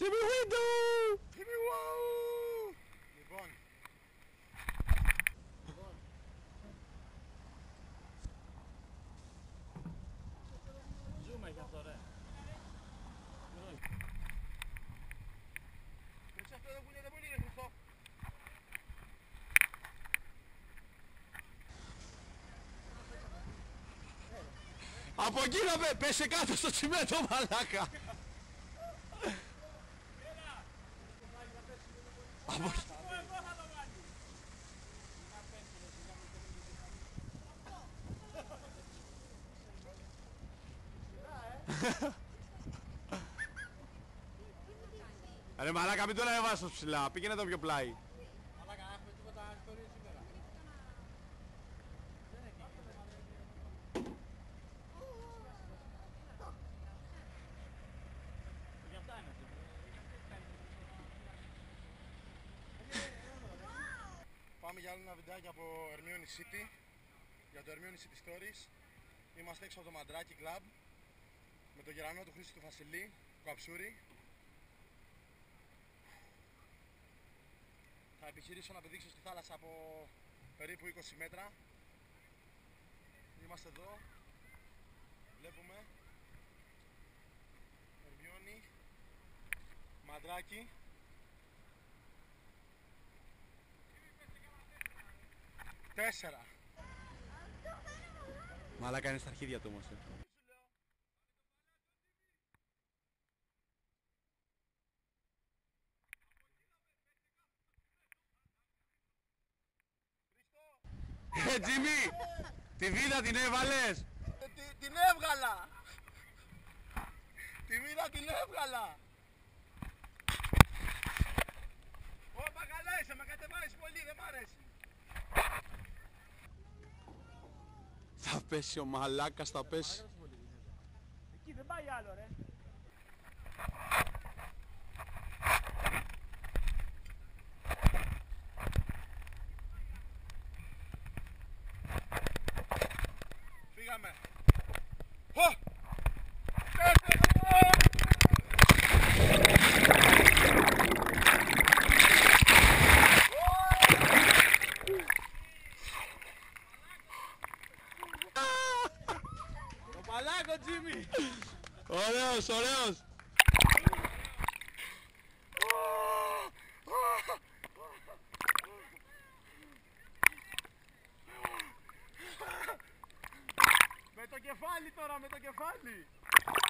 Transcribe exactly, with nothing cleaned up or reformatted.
Jimmy Window! Jimmy Wow! Λοιπόν. Λοιπόν. Ζούμε γι' αυτό ρε. Ρίξε αυτό δεν πουλιέται πολύ ρε Χριστό. Από εκεί να με πέσε κάτω στο τσιμέντο μαλάκα. Από εκεί. Ρε μαλάκα μην τον ανεβάσεις ψηλά, πήγαινε το πιο πλάι. Μαλάκα έχουμε τίποτα ιστορίες σήμερα. Για αυτά είναι αυτό. Πάμε για άλλο ένα βιντεάκι από Hermione City. Για το Hermione City Stories. Είμαστε έξω από το Μαντράκι Club με τον γερανό του Χρήστου του Φασιλή, του Καψούρη. Θα επιχειρήσω να πηδήξω στη θάλασσα από περίπου είκοσι μέτρα. Είμαστε εδώ. Βλέπουμε Hermione, Μαντράκι. Τέσσερα. Μαλάκα είναι στα αρχίδια του όμως. Ε, Τζίμι! Τη βίδα την έβαλες! Την έβγαλα! Τη βίδα την έβγαλα! Ωπα καλά είσαι, με κατεβάζεις πολύ, δεν μ' αρέσει. Θα πέσει ο μαλάκας, θα πέσει. Εκεί δεν πάει άλλο ρε. Φύγαμε. Χω! Το παλάκο Τζίμι! Ωραίος, ωραίος! Με το κεφάλι τώρα, με το κεφάλι!